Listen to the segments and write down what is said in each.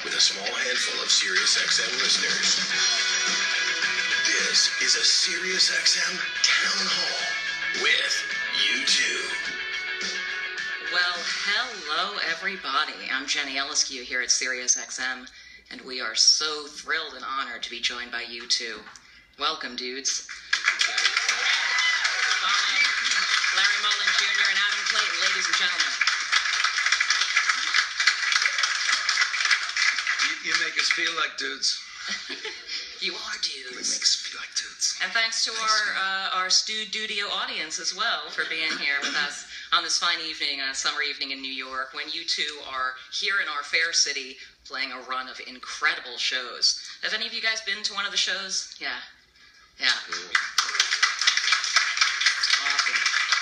with a small handful of Sirius XM listeners. This is a Sirius XM Town Hall with U2. Well, hello everybody. I'm Jenny Eliscu here at Sirius XM, and we are so thrilled and honored to be joined by U2. Welcome, dudes. Larry Mullen Jr. and Adam Clayton, ladies and gentlemen. You make us feel like dudes. You are dudes. You make us feel like dudes. And thanks to our studio audience as well for being here with us on this fine evening, summer evening in New York, when you two are here in our fair city playing a run of incredible shows. Have any of you guys been to one of the shows? Yeah. Cool. Awesome.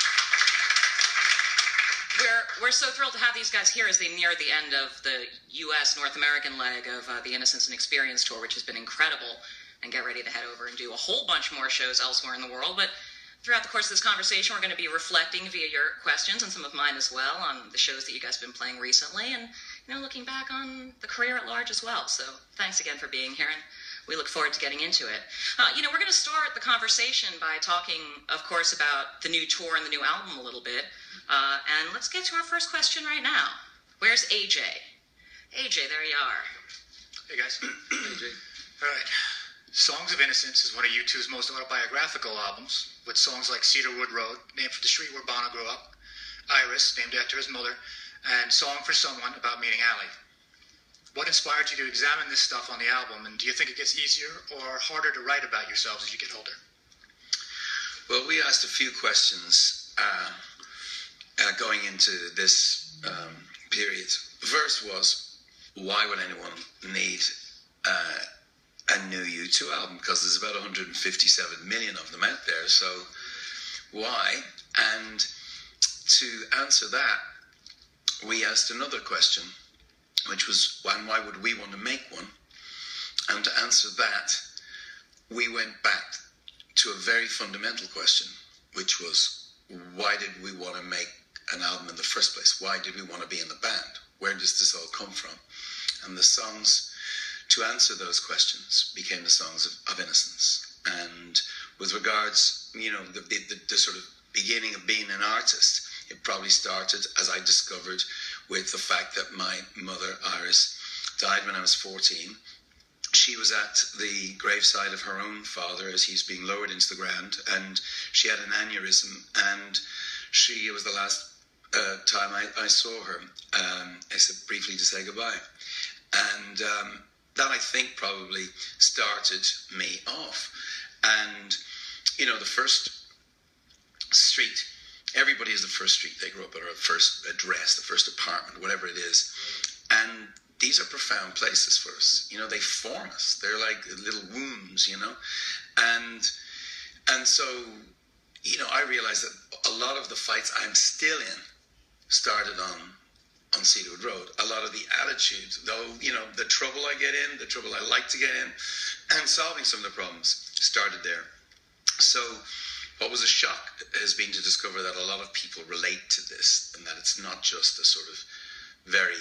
We're so thrilled to have these guys here as they near the end of the U.S. North American leg of the Innocence and Experience Tour, which has been incredible, and get ready to head over and do a whole bunch more shows elsewhere in the world. But throughout the course of this conversation, we're going to be reflecting via your questions and some of mine as well on the shows that you guys have been playing recently, and looking back on the career at large as well. So thanks again for being here, and we look forward to getting into it. We're going to start the conversation by talking, of course, about the new tour and the new album a little bit. And let's get to our first question right now. Where's AJ? AJ, there you are. Hey, guys. AJ. All right. Songs of Innocence is one of U2's most autobiographical albums, with songs like Cedarwood Road, named for the street where Bono grew up, Iris, named after his mother, and Song for Someone, about meeting Allie. What inspired you to examine this stuff on the album, and do you think it gets easier or harder to write about yourselves as you get older? Well, we asked a few questions going into this period. The first was, why would anyone need a new U2 album? Because there's about 157 million of them out there, so why? And to answer that, we asked another question, which was, why would we want to make one? And to answer that, we went back to a very fundamental question, which was, why did we want to make an album in the first place? Why did we want to be in the band? Where does this all come from? And the songs to answer those questions became the songs of Innocence. And with regards, the sort of beginning of being an artist, it probably started, as I discovered, with the fact that my mother, Iris, died when I was 14. She was at the graveside of her own father as he's being lowered into the ground, and she had an aneurysm, and it was the last time I saw her. I said briefly to say goodbye. And that, I think, probably started me off. And, the first street, everybody has the first street they grew up at, or the first address, the first apartment, whatever it is. And these are profound places for us. They form us. They're like little wombs, And so, I realized that a lot of the fights I'm still in started on Cedarwood Road. A lot of the attitude, though, the trouble I get in, the trouble I like to get in, and solving some of the problems started there. So what was a shock has been to discover that a lot of people relate to this, and that it's not just a sort of very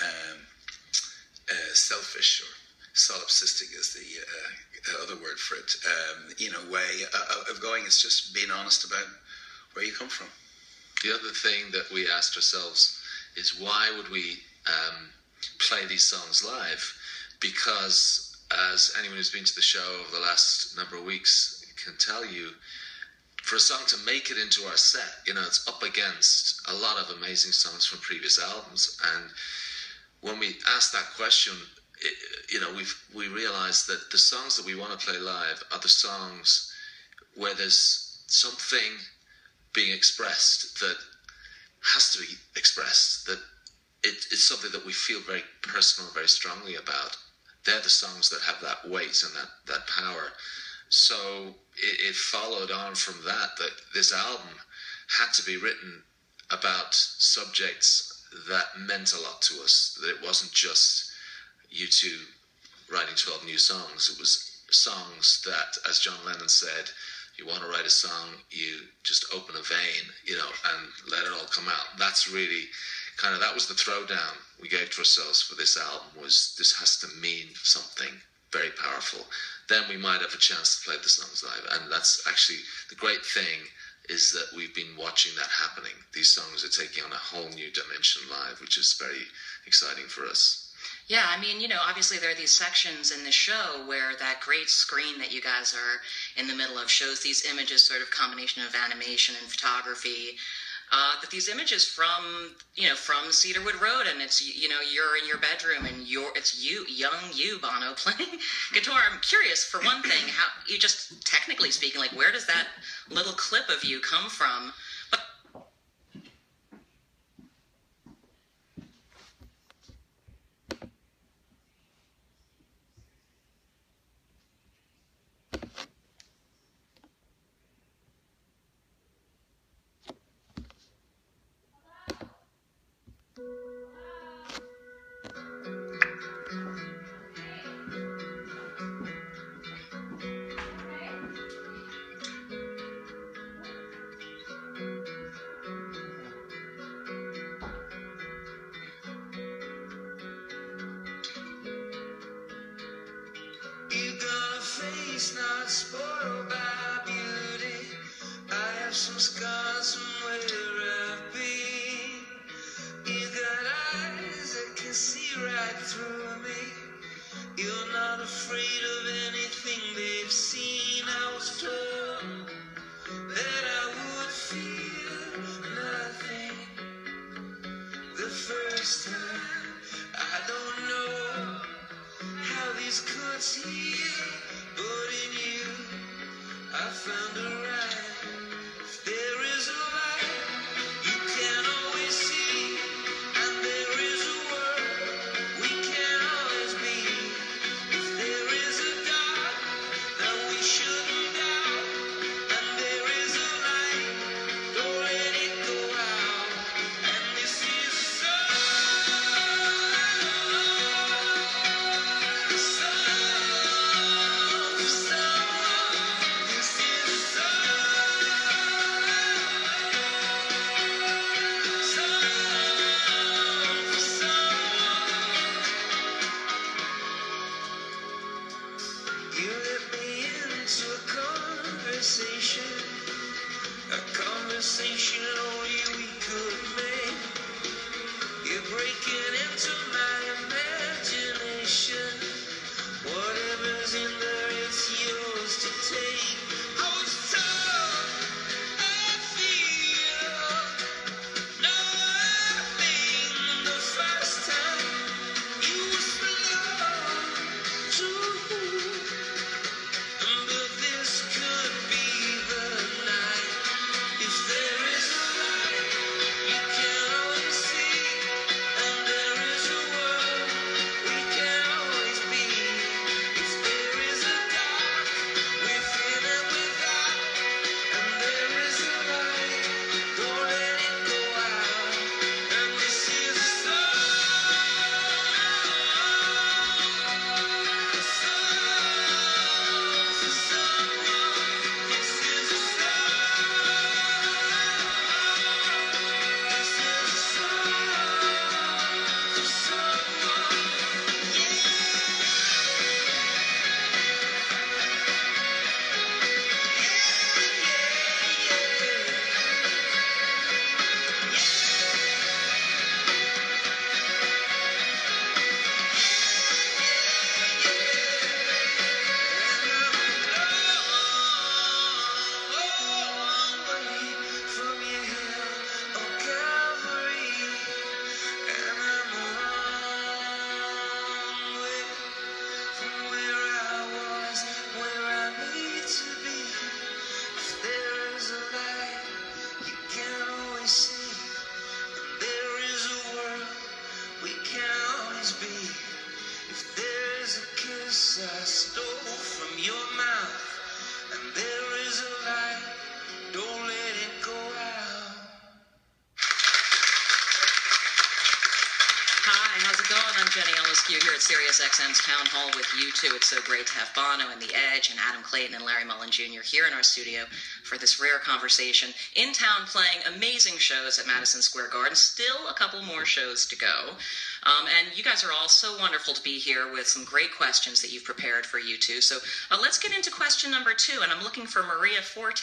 selfish or solipsistic is the other word for it, way of going. It's just being honest about where you come from. The other thing that we asked ourselves is, why would we play these songs live? Because, as anyone who's been to the show over the last number of weeks can tell you, for a song to make it into our set, it's up against a lot of amazing songs from previous albums. And when we asked that question, we realized that the songs that we want to play live are the songs where there's something being expressed that has to be expressed, that it's something that we feel very personal, very strongly about. They're the songs that have that weight and that power. So it followed on from that this album had to be written about subjects that meant a lot to us, that it wasn't just U2 writing 12 new songs. It was songs that, as John Lennon said, you want to write a song, you just open a vein, and let it all come out. That's really that was the throwdown we gave to ourselves for this album, was this has to mean something very powerful. Then we might have a chance to play the songs live. And that's actually the great thing, is that we've been watching that happening. These songs are taking on a whole new dimension live, which is very exciting for us. Yeah, I mean, obviously there are these sections in the show where that great screen that you guys are in the middle of shows these images, sort of combination of animation and photography. But these images from Cedarwood Road, and it's, you're in your bedroom and it's young you, Bono, playing guitar. I'm curious, for one thing, how you just, technically speaking, like, where does that little clip of you come from? Not spoiled by beauty. I have some scars from where I've been. You got eyes that can see right through me. You're not afraid of anything they've seen. I was told that I would feel nothing the first time. I don't know how these cuts heal, but in you, I found a right. If there is a light, you can always see, and there is a world we can always be. If there is a dark that we shouldn't doubt, and there is a light, don't let it go out. And this is a song. You let me into a conversation only we could make. You're breaking into my imagination. Whatever's in there, it's yours to take. I was told I feel nothing the first time. You were slow to, but this could be the night. If there is a Eliscu here at Sirius XM's Town Hall with U2. It's so great to have Bono and The Edge and Adam Clayton and Larry Mullen Jr. here in our studio for this rare conversation. In town playing amazing shows at Madison Square Garden. Still a couple more shows to go. And you guys are all so wonderful to be here with some great questions that you've prepared for U2. So let's get into question number 2, and I'm looking for Maria Forte.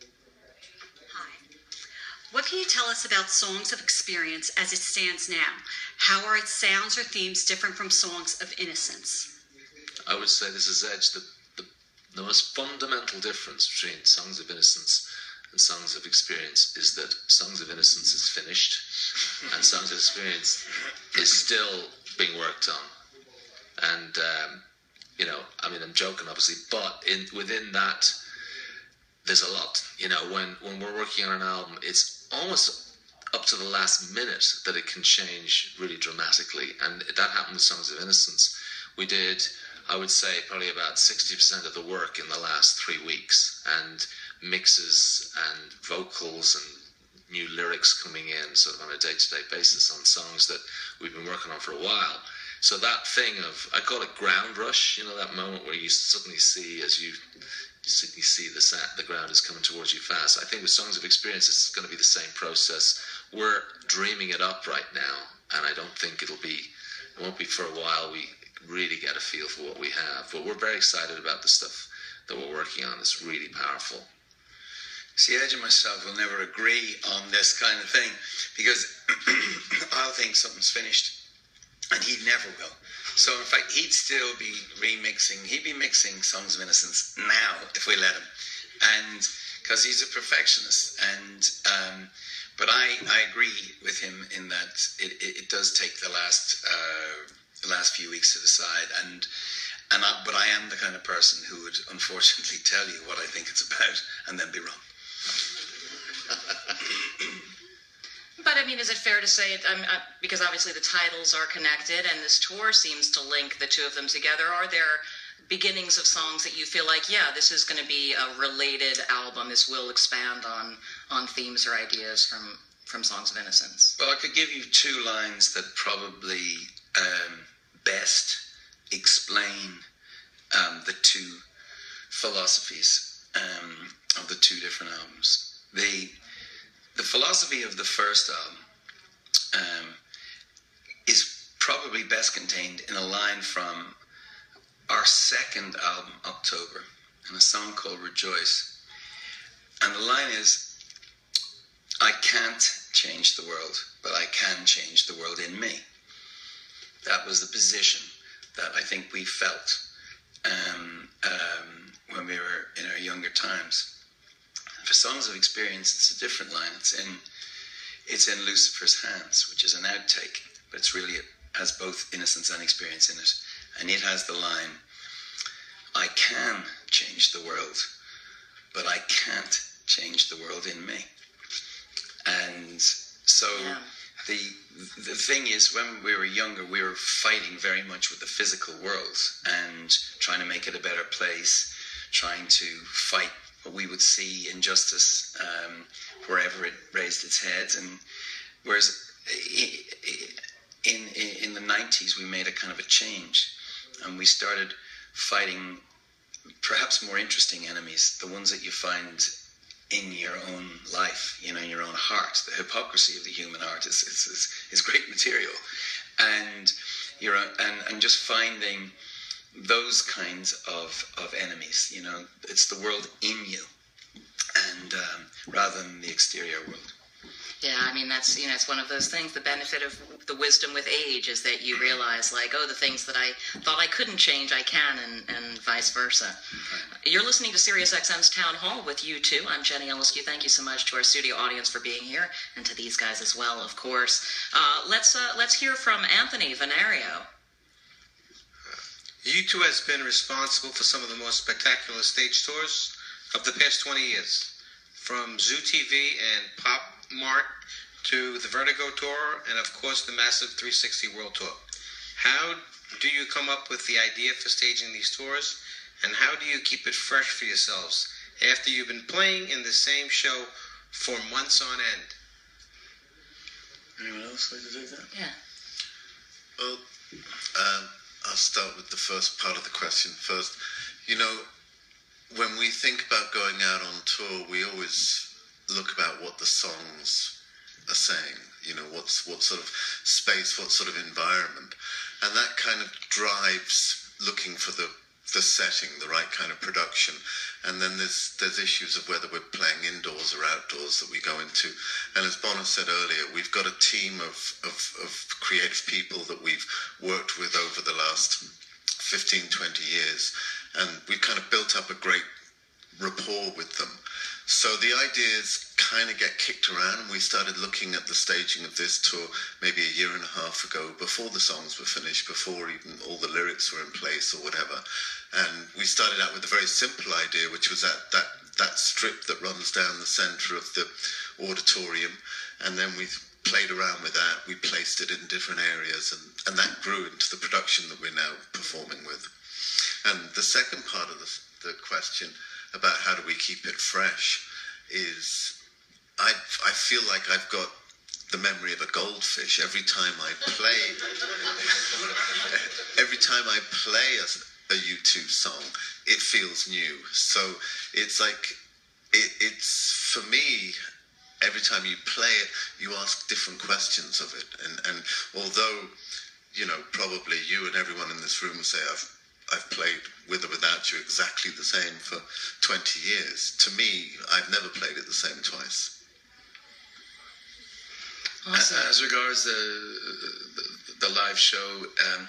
What can you tell us about Songs of Experience as it stands now? How are its sounds or themes different from Songs of Innocence? I would say this is Edge. The most fundamental difference between Songs of Innocence and Songs of Experience is that Songs of Innocence is finished and Songs of Experience is still being worked on. And, I'm joking obviously, but within that, there's a lot. When we're working on an album, it's almost up to the last minute that it can change really dramatically, and that happened with Songs of Innocence. We did, I would say, probably about 60% of the work in the last 3 weeks, and mixes and vocals and new lyrics coming in sort of on a day-to-day basis on songs that we've been working on for a while. So that thing of, I call it ground rush, that moment where you suddenly see, as you see the ground is coming towards you fast. I think with Songs of Experience, it's going to be the same process. We're dreaming it up right now, and I don't think it won't be for a while we really get a feel for what we have. But we're very excited about the stuff that we're working on. It's really powerful. See, Edge and myself will never agree on this kind of thing, because I'll think something's finished, and he never will. So, in fact, he'd still be he'd be mixing Songs of Innocence now if we let him. And because he's a perfectionist. But I agree with him in that it does take the last few weeks to decide. But I am the kind of person who would unfortunately tell you what I think it's about and then be wrong. But, is it fair to say, because obviously the titles are connected and this tour seems to link the two of them together, are there beginnings of songs that you feel like, this is going to be a related album, this will expand on themes or ideas from Songs of Innocence? Well, I could give you 2 lines that probably best explain the 2 philosophies of the 2 different albums. The philosophy of the first album is probably best contained in a line from our second album, October, and a song called Rejoice. And the line is, I can't change the world, but I can change the world in me. That was the position that I think we felt when we were in our younger times. For Songs of Experience, it's a different line. It's in Lucifer's Hands, which is an outtake, but it has both innocence and experience in it. And it has the line, I can change the world, but I can't change the world in me. And so the thing is, when we were younger, we were fighting very much with the physical world and trying to make it a better place, trying to fight what we would see injustice wherever it raised its head. And whereas in the 90s we made a kind of a change, and we started fighting perhaps more interesting enemies, the ones that you find in your own life, in your own heart. The hypocrisy of the human heart is great material, and just finding those kinds of enemies. It's the world in you, and rather than the exterior world. Yeah, that's it's one of those things. The benefit of the wisdom with age is that you realize, the things that I thought I couldn't change, I can, and vice versa. Right. You're listening to Sirius XM's Town Hall with U2. I'm Jenny Eliscu. Thank you so much to our studio audience for being here, and to these guys as well, of course. Let's hear from Anthony Venario. U2 has been responsible for some of the most spectacular stage tours of the past 20 years. From Zoo TV and Pop Mart to the Vertigo Tour, and of course the massive 360 World Tour. How do you come up with the idea for staging these tours, and how do you keep it fresh for yourselves after you've been playing in the same show for months on end? Anyone else like to take that? Yeah. Well, I'll start with the first part of the question first. You know, when we think about going out on tour, we always look about what the songs are saying. You know, what sort of space, what sort of environment, and that kind of drives looking for the setting, the right kind of production. And then there's issues of whether we're playing indoors or outdoors that we go into. And as Bonner said earlier, we've got a team of creative people that we've worked with over the last 15, 20 years. And we've kind of built up a great rapport with them. So the ideas kind of get kicked around, and we started looking at the staging of this tour maybe a year and a half ago, before the songs were finished, before even all the lyrics were in place or whatever. And we started out with a very simple idea, which was that strip that runs down the centre of the auditorium, and then we played around with that. We placed it in different areas, and that grew into the production that we're now performing with. And the second part of the question about how do we keep it fresh is I feel like I've got the memory of a goldfish. Every time I play a U2 song, it feels new. So it's like it's for me, every time you play it, you ask different questions of it, and although, you know, probably you and everyone in this room will say I've played with or without you exactly the same for 20 years. To me, I've never played it the same twice. Awesome. As regards the live show,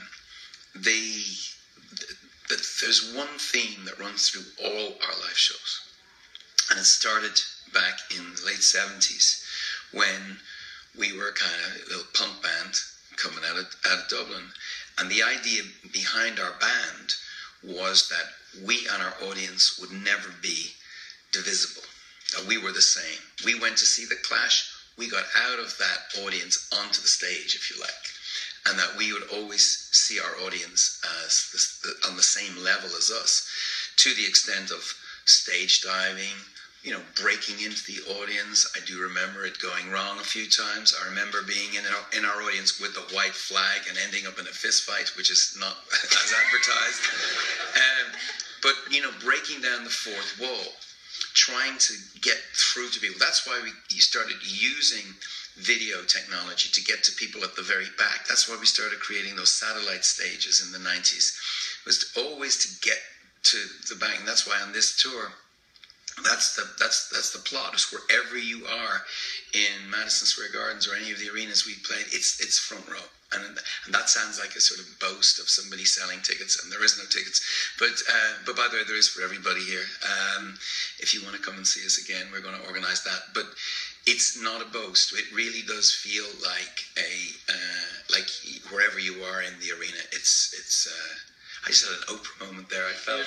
there's one theme that runs through all our live shows. And it started back in the late 70s when we were kind of a little punk band coming out of Dublin. And the idea behind our band was that we and our audience would never be divisible. That we were the same. We went to see The Clash. We got out of that audience onto the stage, if you like. And that we would always see our audience as on the same level as us, to the extent of stage diving, you know, breaking into the audience. I do remember it going wrong a few times. I remember being in our audience with the white flag and ending up in a fist fight, which is not as advertised. But, you know, breaking down the fourth wall, trying to get through to people. That's why we started using video technology to get to people at the very back. That's why we started creating those satellite stages in the 90s. It was always to get to the back. And that's why on this tour, that's the plot. Is wherever you are in Madison Square Gardens or any of the arenas we played, it's front row. And that sounds like a sort of boast of somebody selling tickets, and there is no tickets. But by the way, there is for everybody here. If you want to come and see us again, we're going to organize that. But it's not a boast. It really does feel like like wherever you are in the arena. It's. I just had an Oprah moment there. I felt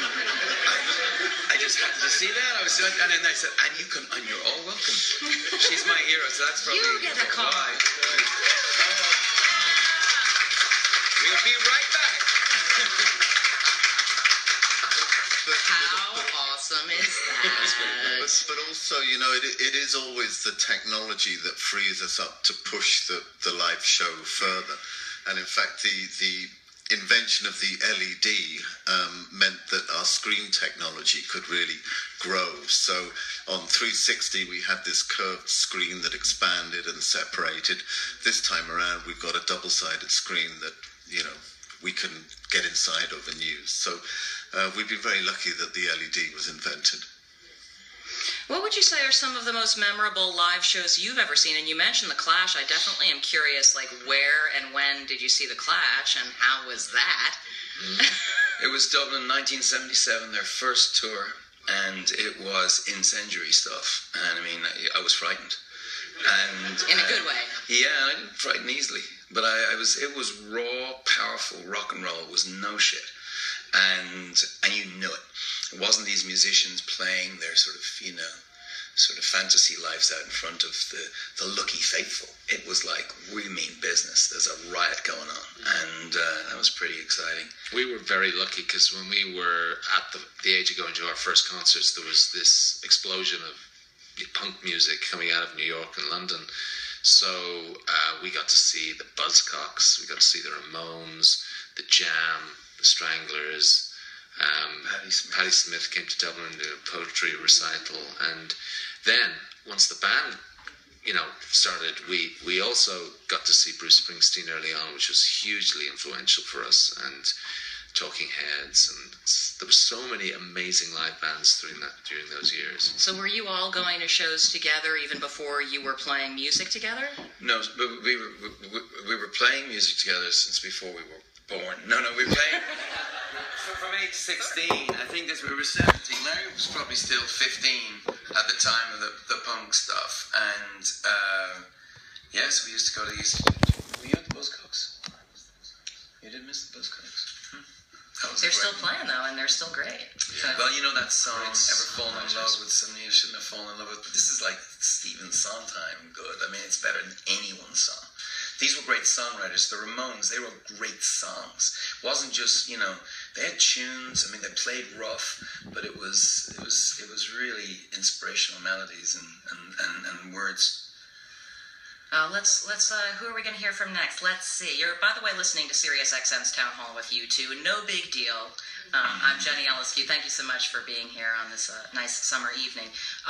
I just had to see that. I was like, and then I said, and you're all welcome. She's my hero, so that's probably You get a call. why. We'll be right back. How awesome is that? But also, you know, it is always the technology that frees us up to push the live show further. And in fact, the invention of the LED meant that our screen technology could really grow. So on 360 we had this curved screen that expanded and separated. This time around we've got a double-sided screen that, you know, we can get inside of and use. So we've been very lucky that the LED was invented. What would you say are some of the most memorable live shows you've ever seen? And you mentioned The Clash. I definitely am curious, like, where and when did you see The Clash, and how was that? It was Dublin 1977, their first tour, and it was incendiary stuff. And I mean, I was frightened. And In a good way. Yeah, I didn't frighten easily. But it was raw, powerful rock and roll. It was no shit. And you knew it. It wasn't these musicians playing their sort of, you know, sort of fantasy lives out in front of the lucky faithful. It was like, we mean business. There's a riot going on. And that was pretty exciting. We were very lucky because when we were at the age of going to our first concerts, there was this explosion of punk music coming out of New York and London. So we got to see the Buzzcocks, we got to see the Ramones, the Jam, the Stranglers. Patti Smith came to Dublin and did a poetry recital, and then once the band, started, we also got to see Bruce Springsteen early on, which was hugely influential for us, and Talking Heads, and there were so many amazing live bands during those years. So were you all going to shows together even before you were playing music together? No, but we were playing music together since before we were born. No, we were playing from age 16. I think we were 17. Larry was probably still 15 at the time of the punk stuff, and yes, we used to go to these. Were you at the Buzzcocks? You didn't miss the Buzzcocks? They're still playing though, and they're still great. Yeah. Well, you know that song, "Ever Fallen in Love with Someone You Shouldn't Have Fallen in Love With," but this is like Stephen Sondheim good. I mean, it's better than anyone's song. These were great songwriters. The Ramones, they wrote great songs. It wasn't just, they had tunes. I mean, they played rough, but it was really inspirational melodies and words. Let's who are we going to hear from next? Let's see. You're, by the way, listening to Sirius XM's Town Hall with U2. No big deal. I'm Jenny Eliscu. Thank you so much for being here on this nice summer evening.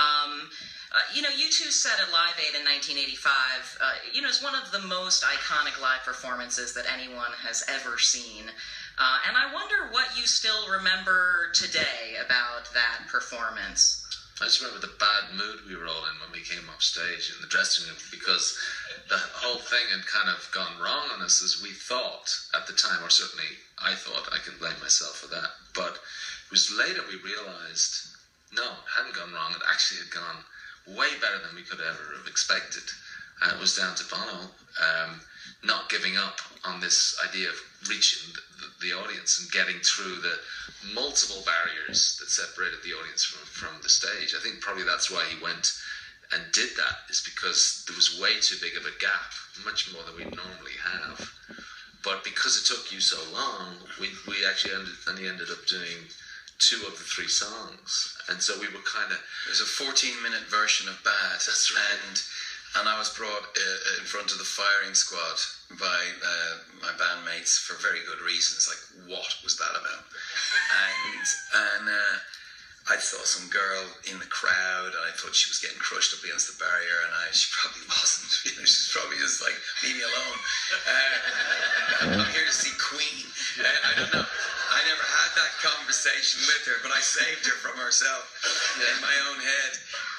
U2 set at Live Aid in 1985. It's one of the most iconic live performances that anyone has ever seen. And I wonder what you still remember today about that performance. I just remember the bad mood we were all in when we came off stage in the dressing room, because the whole thing had kind of gone wrong on us, as we thought at the time, or certainly I thought. I can blame myself for that. But it was later we realised, no, it hadn't gone wrong. It actually had gone way better than we could ever have expected. And it was down to Bono not giving up on this idea of reaching the audience and getting through the multiple barriers that separated the audience from the stage. I think probably that's why he went and did that, is because there was way too big of a gap, much more than we normally have. But because it took you so long, we actually ended up doing 2 of the 3 songs, and so we were kind of... There's a 14-minute version of Bad. That's right. And I was brought in front of the firing squad by my bandmates for very good reasons. Like, what was that about? And I saw some girl in the crowd, and I thought she was getting crushed up against the barrier, and she probably wasn't. She's probably just like, leave me alone. I'm here to see Queen. I don't know. I never had that conversation with her, but I saved her from herself in my own head.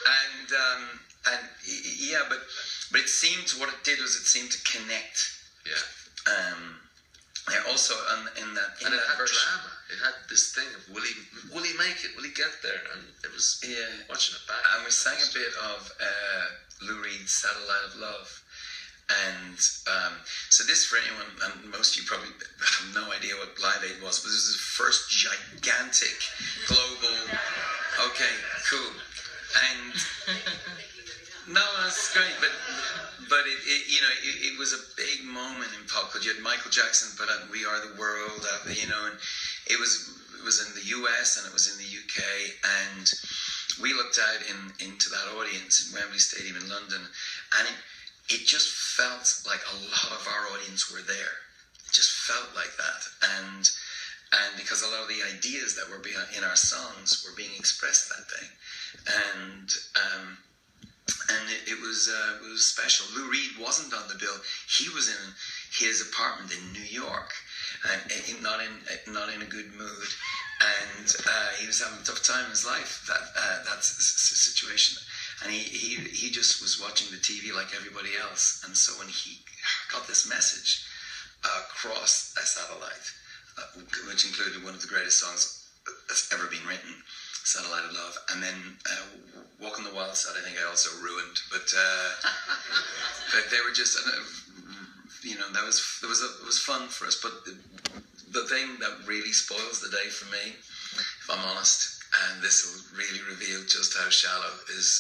But it seemed, what it did was it seemed to connect. Yeah. Also, in that and it had version, drama. It had this thing of will he make it? Will he get there? And it was watching it back. And we sang a bit of Lou Reed's "Satellite of Love." And so this, for anyone, and most of you probably have no idea what Live Aid was, but this was the first gigantic global. Okay, cool. And no, that's great, but it was a big moment in pop culture. You had Michael Jackson put out "We Are the World," and it was in the US and it was in the UK, and we looked out into that audience in Wembley Stadium in London, and it just felt like a lot of our audience were there. It just felt like that, and because a lot of the ideas that were in our songs were being expressed that day, and it was special. Lou Reed wasn't on the bill. He was in his apartment in New York, and not in a good mood, and he was having a tough time in his life. That situation, and he just was watching the TV like everybody else. And so when he got this message across a satellite, which included one of the greatest songs that's ever been written, "Satellite of Love," and then "Walk on the Wild Side," I think I also ruined, but they were just, that was fun for us. But the thing that really spoils the day for me, if I'm honest, and this will really reveal just how shallow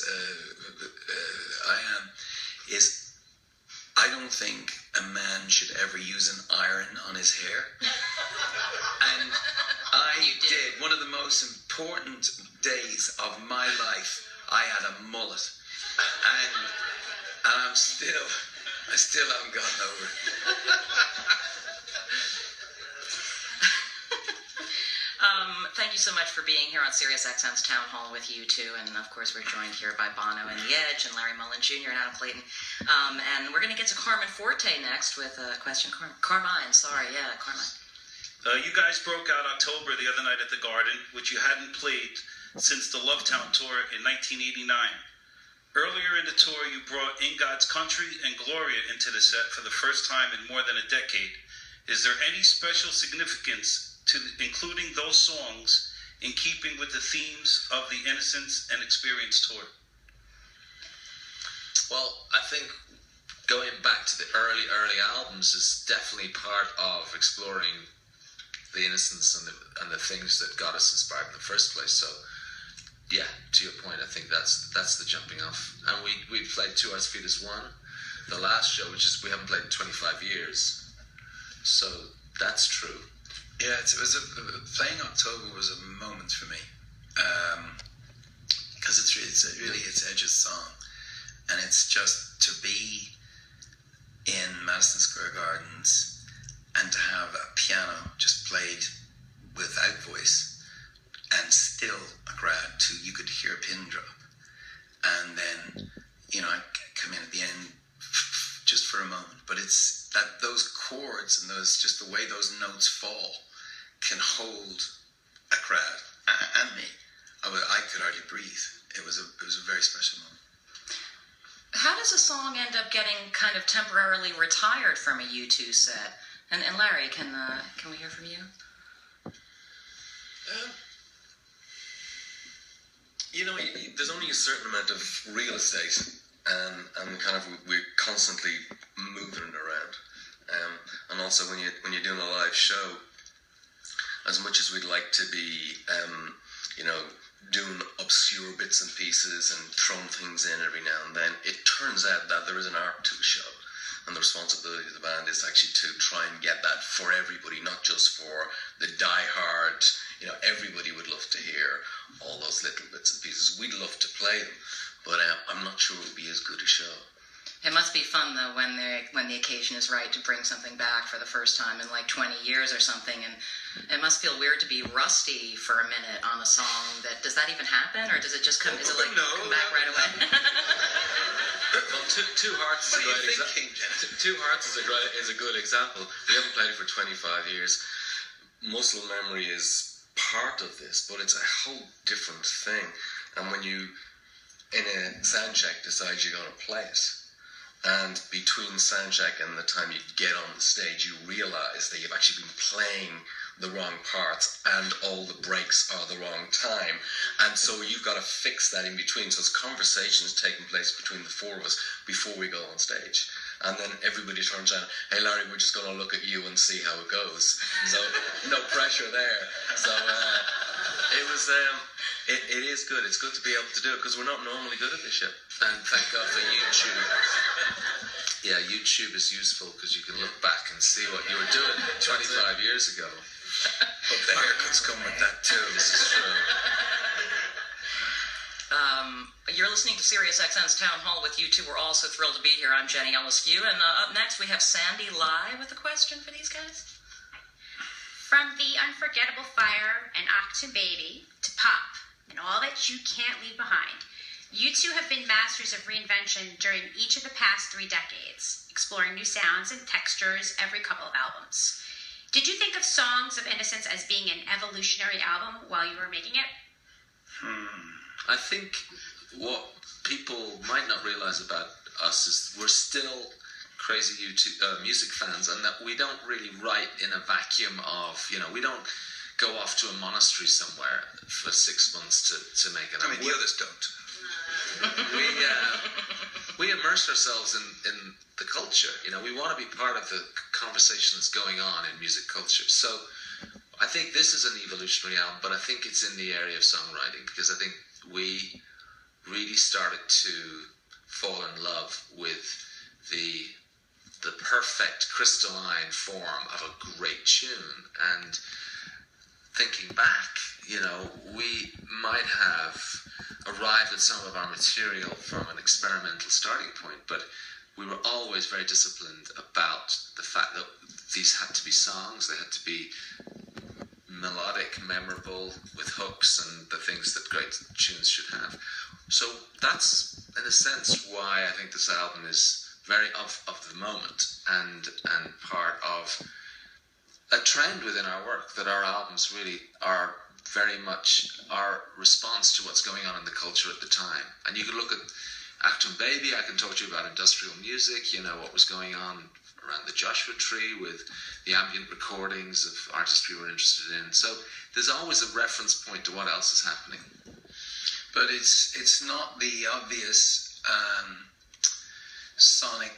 I am, is I don't think a man should ever use an iron on his hair. And I did. One of the most important days of my life, I had a mullet. And I'm I still haven't gotten over it. Thank you so much for being here on Sirius XM's Town Hall with you two, and of course we're joined here by Bono and The Edge and Larry Mullen Jr. and Adam Clayton. And we're going to get to Carmen Forte next with a question. Carmine. You guys broke out October the other night at the Garden, which you hadn't played since the Lovetown tour in 1989. Earlier in the tour, you brought In God's Country and Gloria into the set for the first time in more than a decade. Is there any special significance to including those songs in keeping with the themes of the Innocence and Experience tour? Well, I think going back to the early albums is definitely part of exploring the innocence and the things that got us inspired in the first place. So, yeah, to your point, I think that's the jumping off. And we played Two Hearts Beat as One, the last show, which is we haven't played in 25 years. So that's true. Yeah, playing October was a moment for me, because it's Edge's song, and it's just to be in Madison Square Gardens and to have a piano just played without voice and still a crowd too. You could hear a pin drop, and then I come in at the end just for a moment, but it's that those chords and just the way those notes fall can hold a crowd and me. I could hardly breathe. It was a very special moment. How does a song end up getting kind of temporarily retired from a U2 set? And Larry, can we hear from you? There's only a certain amount of real estate, and kind of we're constantly moving it around. And also when you're doing a live show, as much as we'd like to be, doing obscure bits and pieces and throwing things in every now and then, it turns out that there is an art to a show. And the responsibility of the band is actually to try and get that for everybody, not just for the die-hard, everybody would love to hear all those little bits and pieces. We'd love to play them, but I'm not sure it would be as good a show. It must be fun, though, when the occasion is right to bring something back for the first time in like 20 years or something, and it must feel weird to be rusty for a minute on a song. Does that even happen, or does it just come? Come back right away? Well, Two Hearts is a great example. Two Hearts is a good example. We haven't played it for 25 years. Muscle memory is part of this, but it's a whole different thing. And when you, in a sound check, decide you're going to play it, and between soundcheck and the time you get on the stage, you realise that you've actually been playing the wrong parts and all the breaks are the wrong time. And so you've got to fix that in between. So it's conversations taking place between the four of us before we go on stage. And then everybody turns around, hey Larry, we're just going to look at you and see how it goes. So no pressure there. So it is good. It's good to be able to do it because we're not normally good at this shit. And thank God for YouTube. Yeah, YouTube is useful because you can look back and see what you were doing 25 years ago. But the haircuts come with that too. This is true. You're listening to Sirius XM's Town Hall with you two. We're all so thrilled to be here. I'm Jenny Eliscu, and up next we have Sandy Lai with a question for these guys. From the unforgettable Fire and Octa Baby to Pop and all that you can't leave behind, you two have been masters of reinvention during each of the past 3 decades, exploring new sounds and textures every couple of albums. Did you think of Songs of Innocence as being an evolutionary album while you were making it? I think what people might not realize about us is we're still crazy YouTube music fans, and that we don't really write in a vacuum of, we don't go off to a monastery somewhere for 6 months to make an album. The others don't. We immerse ourselves in the culture. We want to be part of the conversation that's going on in music culture. So I think this is an evolutionary album, but I think it's in the area of songwriting, because I think we really started to fall in love with the perfect crystalline form of a great tune. And thinking back, we might have arrived at some of our material from an experimental starting point, but we were always very disciplined about the fact that these had to be songs, they had to be melodic, memorable, with hooks and the things that great tunes should have. So that's, in a sense, why I think this album is very of the moment and part of a trend within our work, that our albums really are very much our response to what's going on in the culture at the time. And you can look at Acton Baby, I can talk to you about industrial music, you know, what was going on around the Joshua Tree with the ambient recordings of artists we were interested in. So there's always a reference point to what else is happening. But it's not the obvious sonic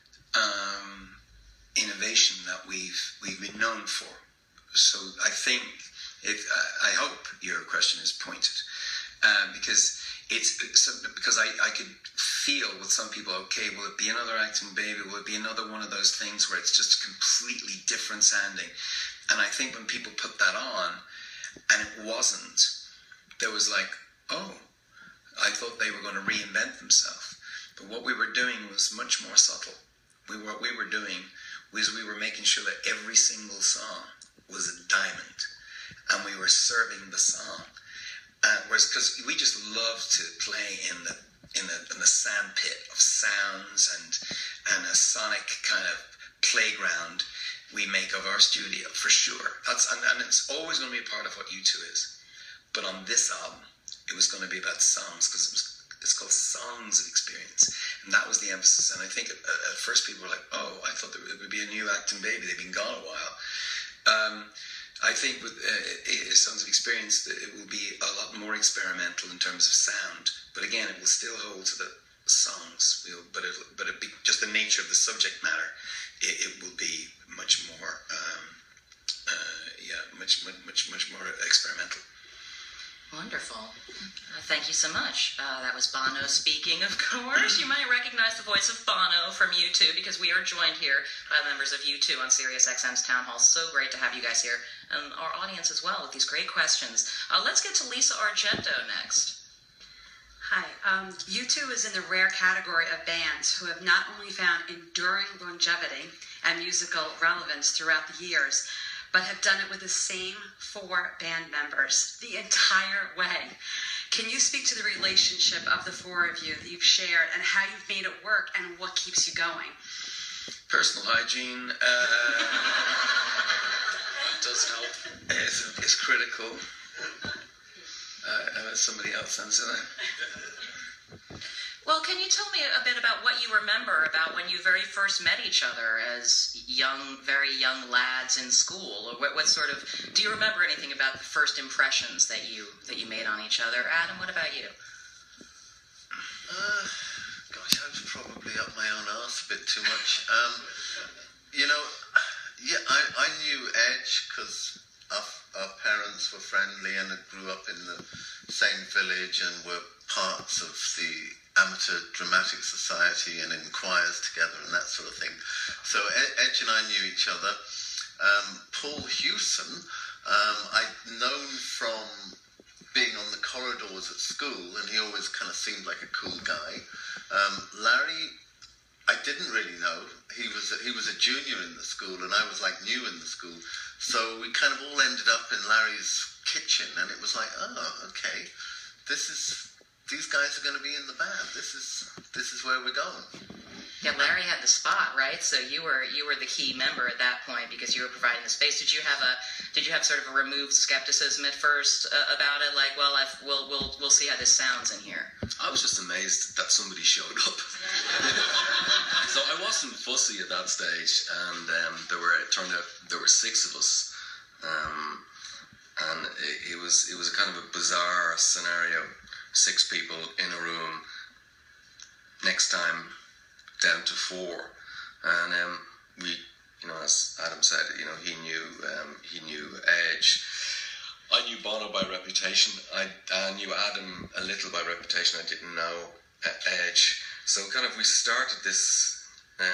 innovation that we've been known for. So I think I hope your question is pointed because I could feel with some people, okay, will it be another Acton Baby? Will it be another one of those things where it's just completely different sounding? And I think when people put that on and it wasn't, there was like, oh, I thought they were going to reinvent themselves. But what we were doing was much more subtle. What we were doing was we were making sure that every single song was a diamond, and we were serving the song. Whereas, because we just love to play in the sand pit of sounds and a sonic kind of playground we make of our studio, for sure. And it's always going to be a part of what U2 is. But on this album, it was going to be about songs, because it's called Songs of Experience, and that was the emphasis. And I think at first people were like, oh, I thought it would be a new Acton Baby, they've been gone a while. I think with Songs of Experience, it will be a lot more experimental in terms of sound, but again, it will still hold to the songs, but it'll be just the nature of the subject matter. It will be much more much more experimental. Wonderful. Thank you so much. That was Bono speaking, of course. You might recognize the voice of Bono from U2 because we are joined here by members of U2 on Sirius XM's Town Hall. So great to have you guys here, and our audience as well, with these great questions. Let's get to Lisa Argento next. Hi. U2 is in the rare category of bands who have not only found enduring longevity and musical relevance throughout the years, but have done it with the same 4 band members the entire way. Can you speak to the relationship of the 4 of you that you've shared and how you've made it work and what keeps you going? Personal hygiene does help. Is critical. Somebody else answer that. Well, can you tell me a bit about what you remember about when you very first met each other as very young lads in school? Or what sort of, do you remember anything about the first impressions that you made on each other? Adam, what about you? Gosh, I was probably up my own arse a bit too much. I knew Edge because our parents were friendly and grew up in the same village and were parts of the amateur dramatic society and in choirs together and that sort of thing. So Edge and I knew each other. Paul Hewson, I'd known from being on the corridors at school, and he always kind of seemed like a cool guy. Larry, I didn't really know. He was a junior in the school, and I was like new in the school. So we kind of all ended up in Larry's kitchen, and it was like, oh, okay, these guys are going to be in the band. This is where we're going. Yeah, Larry had the spot, right? So you were the key member at that point because you were providing the space. Did you have sort of a removed skepticism at first about it? Like, well, we'll see how this sounds in here. I was just amazed that somebody showed up. So I wasn't fussy at that stage, and it turned out there were 6 of us, and it was a kind of a bizarre scenario. 6 people in a room. Next time, down to 4, and we, as Adam said, he knew Edge. I knew Bono by reputation. I knew Adam a little by reputation. I didn't know Edge. So kind of we started this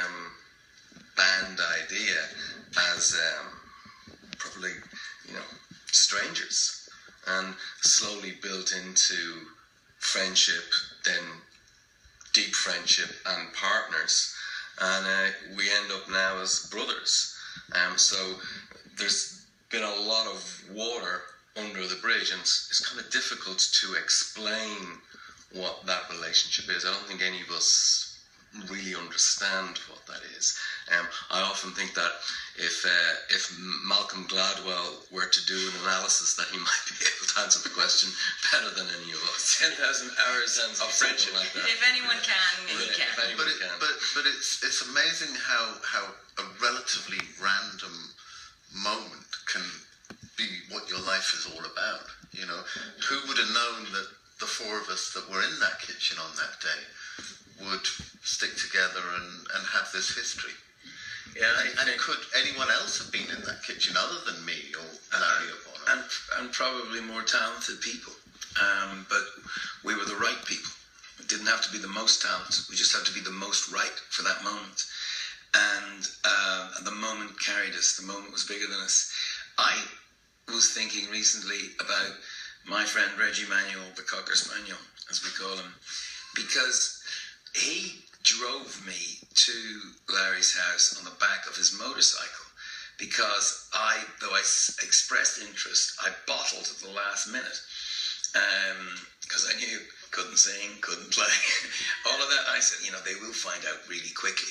band idea as probably strangers, and slowly built into friendship, then deep friendship and partners. and we end up now as brothers. So there's been a lot of water under the bridge, and it's kind of difficult to explain what that relationship is. I don't think any of us really understand what that is. I often think that if Malcolm Gladwell were to do an analysis, that he might be able to answer the question better than any of us. 10,000 hours of friendship. Like that. If anyone can, he can. If anyone can. But it's amazing how a relatively random moment can be what your life is all about. You know, who would have known that the four of us that were in that kitchen on that day would stick together and have this history? Yeah, and could anyone else have been in that kitchen other than me or Larry or Bono? and probably more talented people. But we were the right people. It didn't have to be the most talented. We just had to be the most right for that moment. And the moment carried us. The moment was bigger than us. I was thinking recently about my friend Reggie Manuel, the Cocker Spaniel, as we call him, because he drove me to Larry's house on the back of his motorcycle, because though I expressed interest, I bottled at the last minute, because I knew couldn't sing, couldn't play, all of that. I said, they will find out really quickly,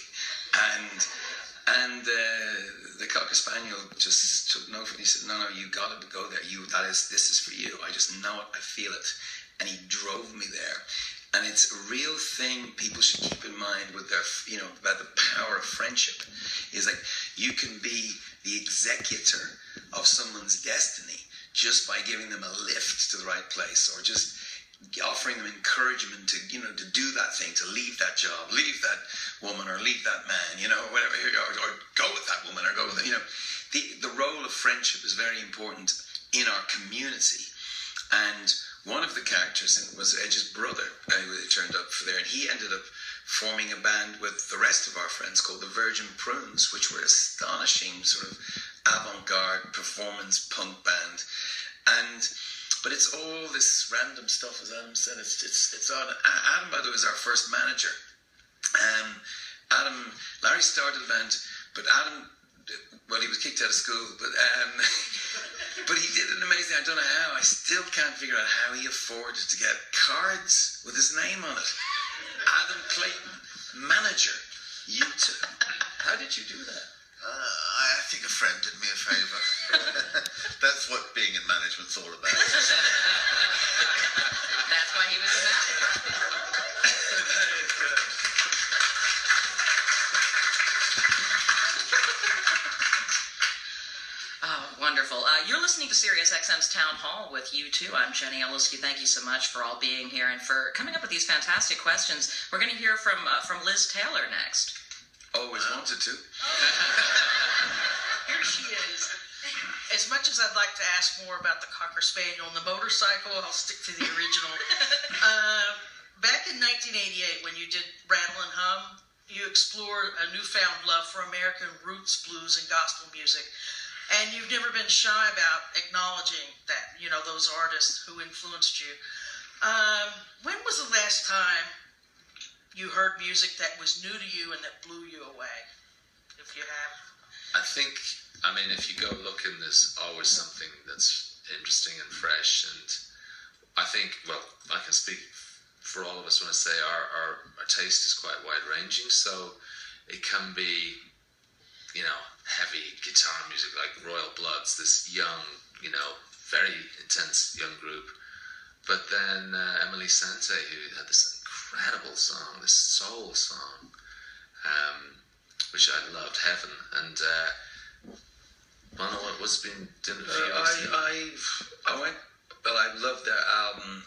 and the Cocker Spaniel just took note of it. He said, no, you got to go there. This is for you. I just know it. I feel it. And he drove me there. And it's a real thing people should keep in mind with their, about the power of friendship. Is like, you can be the executor of someone's destiny just by giving them a lift to the right place, or just offering them encouragement to, to do that thing, to leave that job, leave that woman, or leave that man, whatever, or go with that woman, or go with it. The role of friendship is very important in our community. And one of the characters was Edge's brother, who turned up for there, and he ended up forming a band with the rest of our friends called the Virgin Prunes, which were astonishing sort of avant-garde performance punk band. But it's all this random stuff, as Adam said. It's odd. Adam, by the way, was our first manager. Larry started the band, but Adam, well, he was kicked out of school, but he did an amazing, I don't know how, I still can't figure out how he afforded to get cards with his name on it. Adam Clayton, manager, U2. How did you do that? I think a friend did me a favour. That's what being in management's all about. That's why he was a manager. Wonderful. You're listening to Sirius XM's Town Hall with U2. I'm Jenny Eliscu. Thank you so much for all being here and for coming up with these fantastic questions. We're going to hear from Liz Taylor next. Always wanted to. Here she is. As much as I'd like to ask more about the Cocker Spaniel and the motorcycle, I'll stick to the original. Back in 1988, when you did Rattle and Hum, you explored a newfound love for American roots, blues, and gospel music. And you've never been shy about acknowledging that, those artists who influenced you. When was the last time you heard music that was new to you and that blew you away, if you have? If you go looking, there's always something that's interesting and fresh. And I think, well, I can speak for all of us when I say our taste is quite wide-ranging. So it can be, heavy guitar music like Royal Bloods, this young, very intense young group. But then Emily Sante, who had this incredible song, this soul song, which I loved, Heaven. And Bono, what's been doing for you? I loved their album,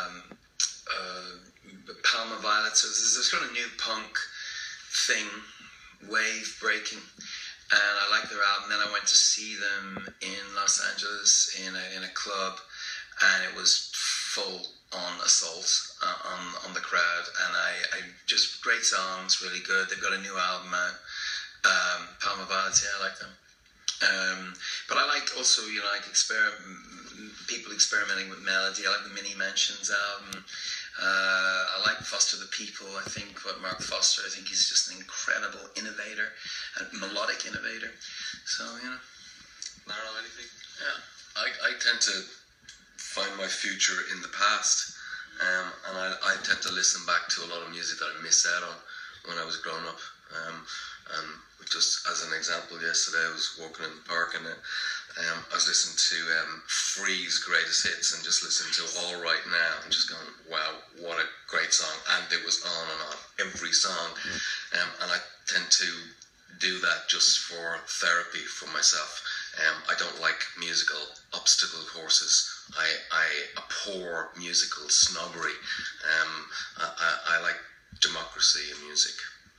Palma Violets. So there's this kind of new punk thing, wave breaking. And I liked their album. Then I went to see them in Los Angeles in a club, and it was full on assault on the crowd. And I just great songs, really good. They've got a new album out, Palma Violets. Yeah, I like them. But I like also, people experimenting with melody. I like the Mini Mansions album. I like Foster the People. I think what Mark Foster, I think he's just an incredible innovator, a melodic innovator. So, Laurel, anything? Yeah. I tend to find my future in the past, and I tend to listen back to a lot of music that I missed out on when I was growing up. And just as an example, yesterday I was walking in the park and I was listening to Free's greatest hits and just listening to All Right Now and just going, wow, what a great song. And it was on and on, every song. And I tend to do that just for therapy for myself. I don't like musical obstacle courses. I abhor musical snobbery. I like democracy in music.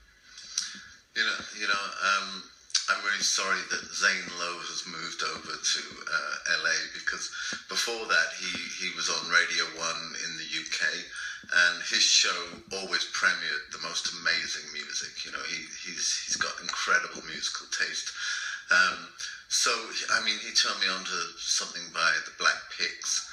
I'm really sorry that Zane Lowe has moved over to LA, because before that he was on Radio 1 in the UK, and his show always premiered the most amazing music. He's got incredible musical taste. So he turned me on to something by the Black Pigs.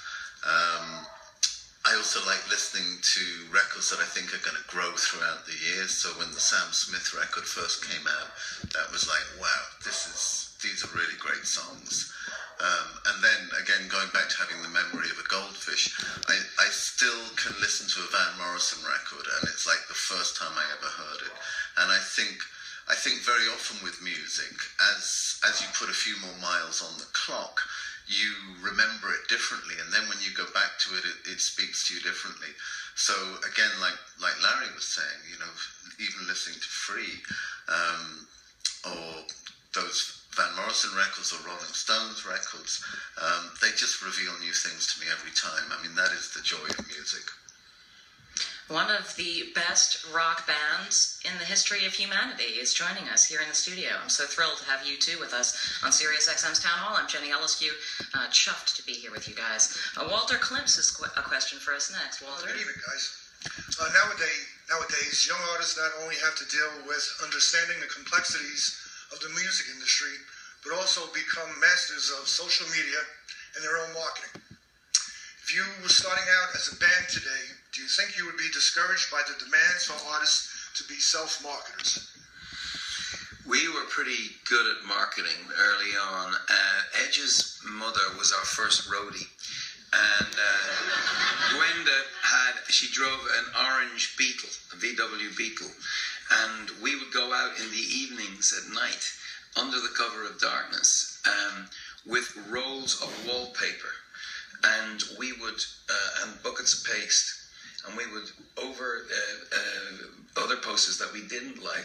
I also like listening to records that I think are going to grow throughout the years. So when the Sam Smith record first came out, that was like, wow, these are really great songs. And then again, going back to having the memory of a goldfish, I still can listen to a Van Morrison record, and it's like the first time I ever heard it. And I think very often with music, as you put a few more miles on the clock, you remember it differently, and then when you go back to it, it speaks to you differently. So again, like Larry was saying, even listening to Free, or those Van Morrison records or Rolling Stones records, they just reveal new things to me every time. That is the joy of music. One of the best rock bands in the history of humanity is joining us here in the studio. I'm so thrilled to have you two with us on Sirius XM's Town Hall. I'm Jenny Eliscu, chuffed to be here with you guys. Walter Klimps has a question for us next. Walter? Good evening, guys. Nowadays, young artists not only have to deal with understanding the complexities of the music industry, but also become masters of social media and their own marketing. If you were starting out as a band today, do you think you would be discouraged by the demands for artists to be self-marketers? We were pretty good at marketing early on. Edge's mother was our first roadie, and Gwenda she drove an orange Beetle, a VW Beetle, and we would go out in the evenings at night under the cover of darkness with rolls of wallpaper, and we would and buckets of paste. And we would, over other posters that we didn't like,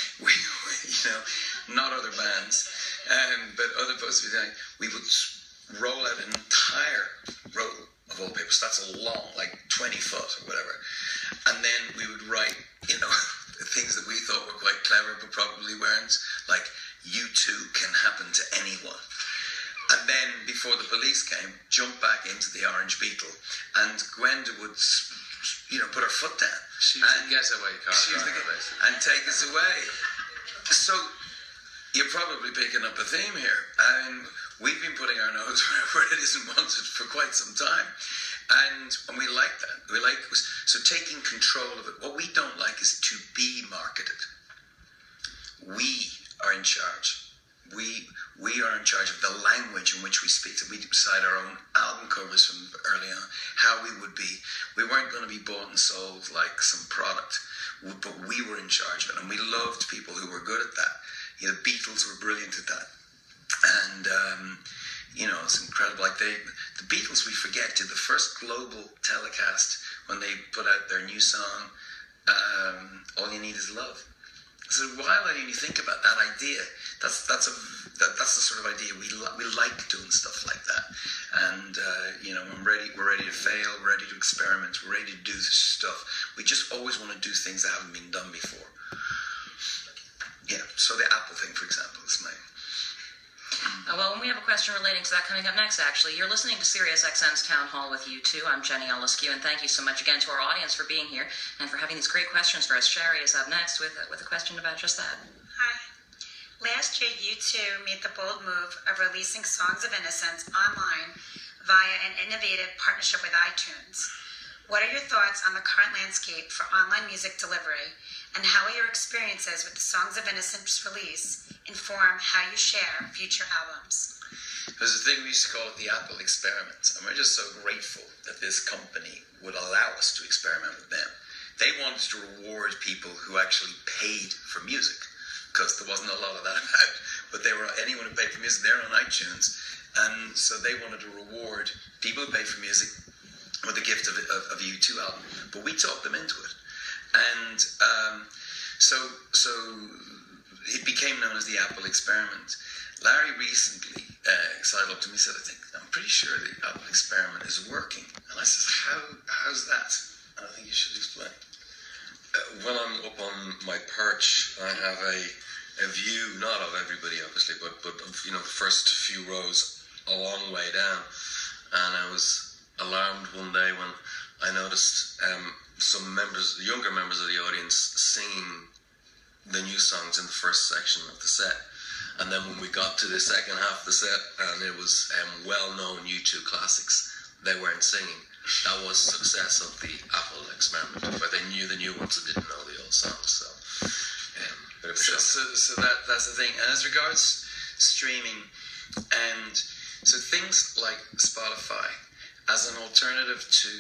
not other bands, but other posters we would roll out an entire roll of wallpapers. That's a long, 20 foot or whatever. And then we would write, things that we thought were quite clever, but probably weren't, like, you too can happen to anyone. And then, before the police came, jump back into the orange Beetle, and Gwenda would put her foot down. She was the getaway car driver, and take us away. So you're probably picking up a theme here. We've been putting our nose where it isn't wanted for quite some time, and we like that. So taking control of it. What we don't like is to be marketed. We are in charge. We are in charge of the language in which we speak. So we decide our own album covers from early on, how we would be. We weren't going to be bought and sold like some product, but we were in charge of it, and we loved people who were good at that. The Beatles were brilliant at that, and it's incredible. The Beatles, we forget, did the first global telecast when they put out their new song, "All You Need Is Love." So why don't you think about that idea? That's the sort of idea we like doing stuff like that. And we're ready to fail, we're ready to experiment, we're ready to do this stuff. We just always want to do things that haven't been done before. So the Apple thing, for example, is mine. Well, we have a question relating to that coming up next, actually. You're listening to Sirius XM's Town Hall with you two. I'm Jenny Eliscu, and thank you so much again to our audience for being here and for having these great questions for us. Sherry is up next with a question about just that. Hi. Last year, you two made the bold move of releasing Songs of Innocence online via an innovative partnership with iTunes. What are your thoughts on the current landscape for online music delivery, and how will your experiences with the Songs of Innocence release inform how you share future albums? There's a thing we used to call it the Apple experiment, and we're just so grateful that this company would allow us to experiment with them. They wanted to reward people who actually paid for music, because there wasn't a lot of that about. But anyone who paid for music, they're on iTunes, and so they wanted to reward people who paid for music with the gift of a U2 album. But we talked them into it, and so it became known as the Apple experiment. Larry recently sidled up to me and said, I'm pretty sure the Apple experiment is working. And I said, how's that? And I think you should explain. When I'm up on my perch, I have a view, not of everybody obviously, but of, the first few rows a long way down. And I was alarmed one day when I noticed some younger members of the audience singing the new songs in the first section of the set. And then when we got to the second half of the set, and it was well-known U2 classics, they weren't singing. That was the success of the Apple experiment, where they knew the new ones and didn't know the old songs. So, bit of a shock. So that's the thing. And as regards streaming, and so things like Spotify as an alternative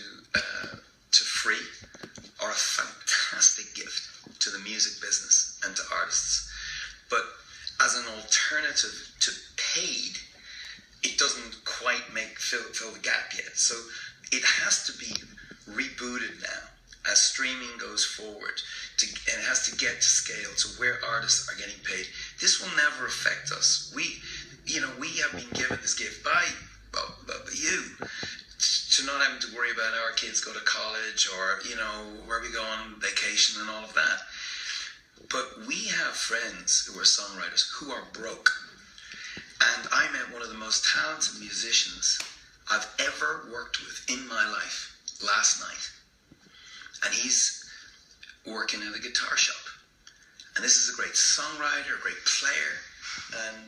to free are a fantastic gift to the music business and to artists. But as an alternative to paid, it doesn't quite fill the gap yet. So it has to be rebooted now as streaming goes forward, and it has to get to scale to where artists are getting paid. This will never affect us. We have been given this gift by you, to not having to worry about our kids go to college or where we go on vacation and all of that. But we have friends who are songwriters who are broke. And I met one of the most talented musicians I've ever worked with in my life last night. And he's working at a guitar shop. And this is a great songwriter, a great player. And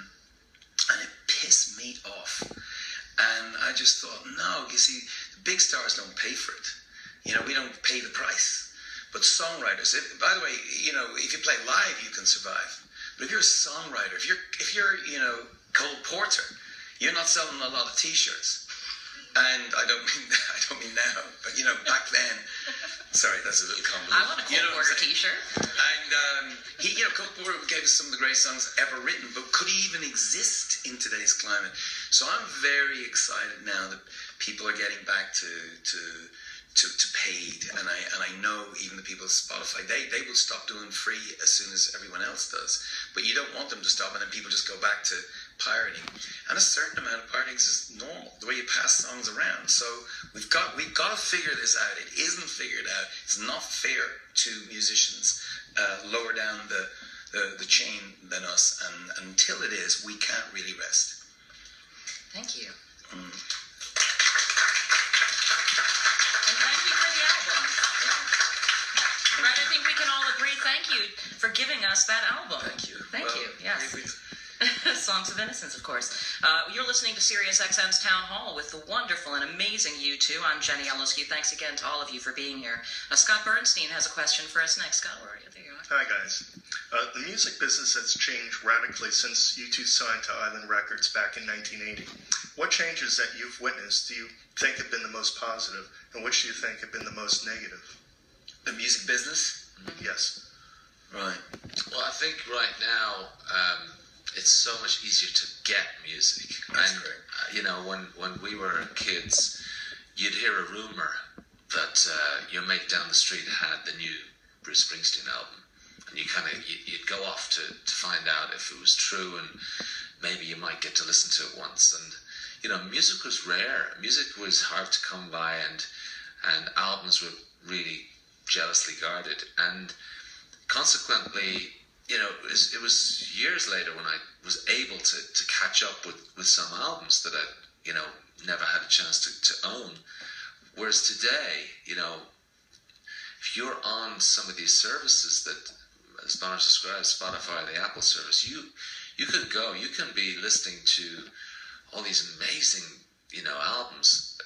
it pissed me off. And I just thought, no, you see, the big stars don't pay for it. We don't pay the price. But songwriters, by the way, if you play live, you can survive. But if you're a songwriter, if you're Cole Porter, you're not selling a lot of T-shirts. And I don't mean now, but back then. Sorry, that's a little convoluted. I want a Cole Porter T-shirt. And Cole Porter gave us some of the greatest songs ever written, but could he even exist in today's climate? So I'm very excited now that people are getting back to paid, and I know even the people at Spotify, they will stop doing free as soon as everyone else does. But you don't want them to stop, and then people just go back to pirating. And a certain amount of pirating is normal, the way you pass songs around. So we've got to figure this out. It isn't figured out. It's not fair to musicians lower down the chain than us, and until it is, we can't really rest. Thank you. And thank you for the album. Right, I think we can all agree. Thank you for giving us that album. Thank you. Thank you. Yes. Songs of Innocence, of course. You're listening to Sirius XM's Town Hall with the wonderful and amazing U2. I'm Jenny Eliscu. Thanks again to all of you for being here. Scott Bernstein has a question for us next. Scott, where are you? There you are. Hi, guys. The music business has changed radically since U2 signed to Island Records back in 1980. What changes that you've witnessed do you think have been the most positive, and which do you think have been the most negative? The music business? Yes. Right. Well, I think right now it's so much easier to get music. That's and correct. when we were kids, you'd hear a rumor that your mate down the street had the new Bruce Springsteen album, and you'd go off to find out if it was true, and maybe you might get to listen to it once. And music was rare. Music was hard to come by, and albums were really jealously guarded. And consequently, it was years later when I was able to catch up with some albums that I, never had a chance to own. Whereas today, if you're on some of these services that, as Bonner described, Spotify, the Apple service, you can be listening to all these amazing, albums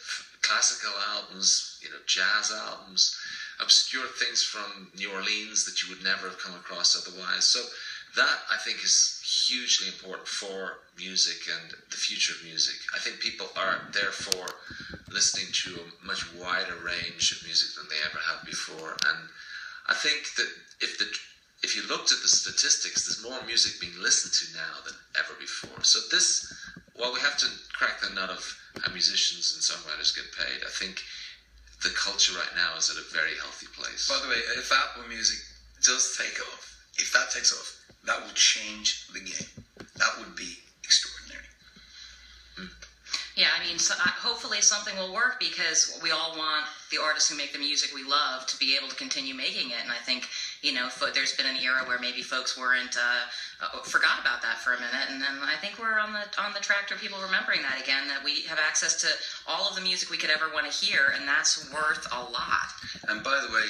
classical albums, jazz albums, obscure things from New Orleans that you would never have come across otherwise. So that, I think, is hugely important for music and the future of music. I think people are therefore listening to a much wider range of music than they ever have before. And I think that if you looked at the statistics, there's more music being listened to now than ever before. So while we have to crack the nut of how musicians and songwriters get paid, I think the culture right now is at a very healthy place. By the way, if Apple Music does take off, if that takes off, that will change the game. That would be extraordinary. Yeah, I mean, hopefully something will work, because we all want the artists who make the music we love to be able to continue making it. And I think, there's been an era where maybe folks weren't forgot about that for a minute, and then I think we're on the track to people remembering that again. That we have access to all of the music we could ever want to hear, and that's worth a lot. And by the way,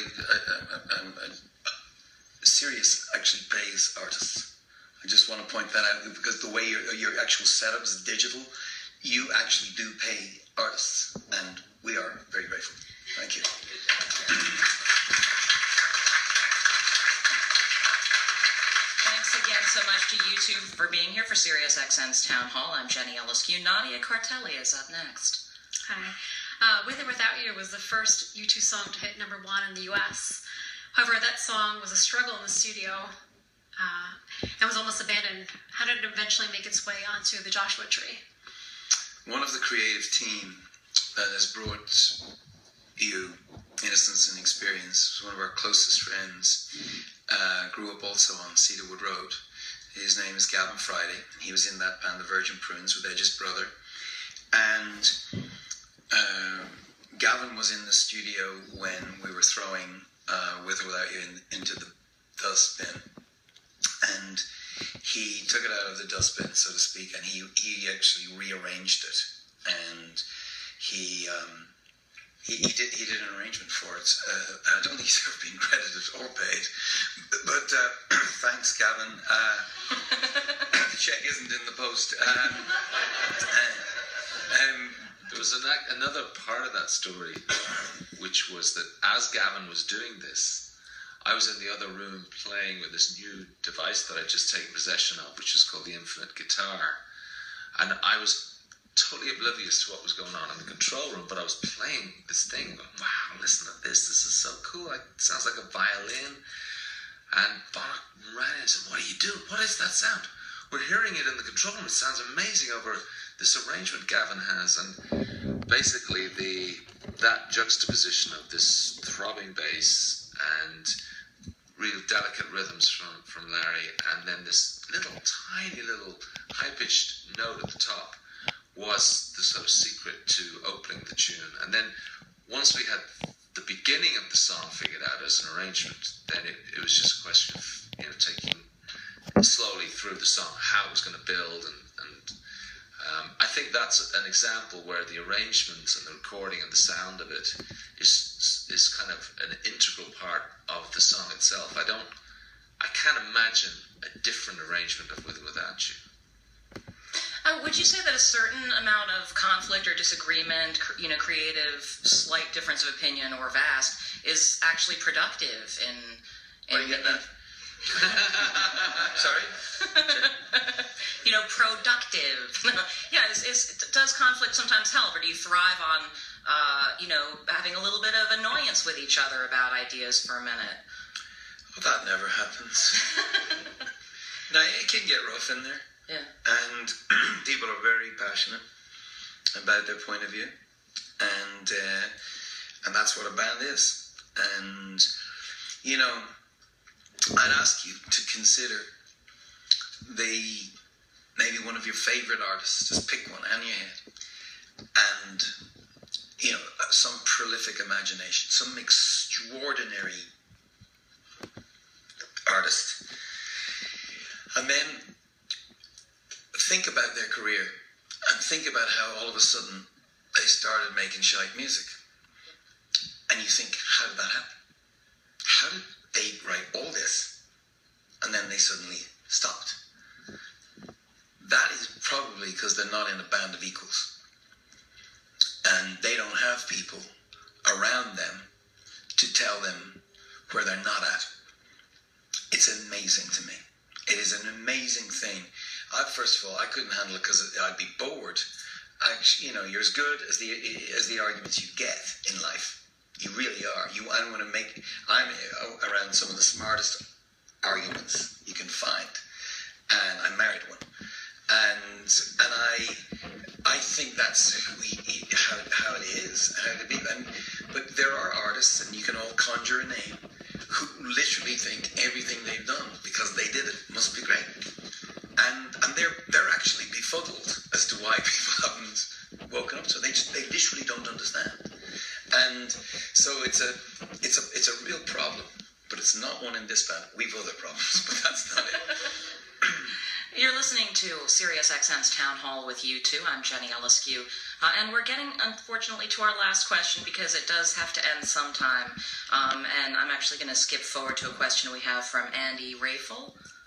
Sirius actually pays artists. I just want to point that out, because the way your actual setup is digital, you actually do pay artists, and we are very grateful. Thank you. Thanks again so much to you two for being here for Sirius XM's Town Hall. I'm Jenny Eliscu. Nadia Cartelli is up next. Hi. With or Without You was the first U2 song to hit #1 in the U.S. However, that song was a struggle in the studio and was almost abandoned. How did it eventually make its way onto the Joshua Tree? One of the creative team that has brought you Innocence and Experience was one of our closest friends. Grew up also on Cedarwood Road. His name is Gavin Friday. He was in that band, the Virgin Prunes, with Edge's brother. And Gavin was in the studio when we were throwing With or Without You into the dustbin. And he took it out of the dustbin, so to speak, and he actually rearranged it. And he did an arrangement for it. I don't think he's ever been credited or paid, but thanks, Gavin. The check isn't in the post. There was another part of that story, which was that as Gavin was doing this, I was in the other room playing with this new device that I'd just taken possession of, which is called the Infinite Guitar. And I was totally oblivious to what was going on in the control room, but I was playing this thing, going, wow, listen to this is so cool. It sounds like a violin. And Bonner ran in and said, what are you doing? What is that sound? We're hearing it in the control room. It sounds amazing over this arrangement Gavin has. And basically that juxtaposition of this throbbing bass and real delicate rhythms from Larry, and then this tiny little high-pitched note at the top was the sort of secret to opening the tune. And then once we had the beginning of the song figured out as an arrangement, then it was just a question of taking slowly through the song how it was going to build, and I think that's an example where the arrangement and the recording and the sound of it is kind of an integral part of the song itself. I can't imagine a different arrangement of With or Without You. Would you say that a certain amount of conflict or disagreement, creative, slight difference of opinion or vast, is actually productive in Sorry? Productive. Yeah, does conflict sometimes help, or do you thrive on, having a little bit of annoyance with each other about ideas for a minute? Well, that never happens. No, it can get rough in there. Yeah. And people are very passionate about their point of view. And that's what a band is. And, I'd ask you to consider maybe one of your favorite artists. Just pick one in your head. And, some prolific imagination, some extraordinary artist. And then think about their career and think about how all of a sudden they started making shite music. And you think, how did that happen? How did they write all this and then they suddenly stopped? That is probably because they're not in a band of equals. And they don't have people around them to tell them where they're not at. It's amazing to me. It is an amazing thing. First of all, I couldn't handle it because I'd be bored. You're as good as the arguments you get in life. You really are. I'm around some of the smartest arguments you can find, and I married one, and I think that's how it is, how to be. But there are artists, and you can all conjure a name, who literally think everything they've done because they did it must be great, and they're actually befuddled as to why people haven't woken up to it. They literally don't understand, and so it's a real problem. But it's not one in this band. We've other problems, but that's not it. You're listening to Sirius XM's Town Hall with U2. I'm Jenny Eliscu. And we're getting, unfortunately, to our last question because it does have to end sometime. And I'm actually going to skip forward to a question we have from Andy Rafel.